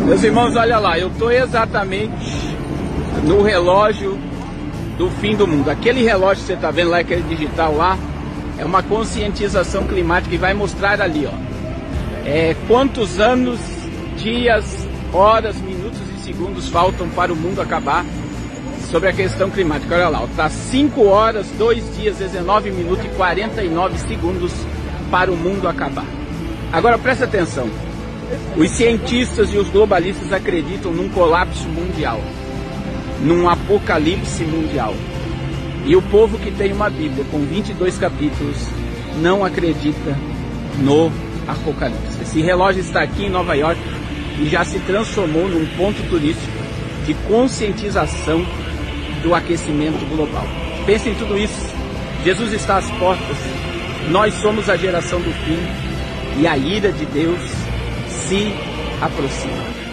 Meus irmãos, olha lá, eu estou exatamente no relógio do fim do mundo. Aquele relógio que você está vendo lá, aquele digital lá, é uma conscientização climática que vai mostrar ali, ó, quantos anos, dias, horas, minutos e segundos faltam para o mundo acabar sobre a questão climática. Olha lá, está 5 horas, 2 dias, 19 minutos e 49 segundos para o mundo acabar. Agora presta atenção. Os cientistas e os globalistas acreditam num colapso mundial, num apocalipse mundial. E o povo que tem uma Bíblia com 22 capítulos não acredita no apocalipse. Esse relógio está aqui em Nova York e já se transformou num ponto turístico de conscientização do aquecimento global. Pense em tudo isso. Jesus está às portas. Nós somos a geração do fim e a ira de Deus se aproxima.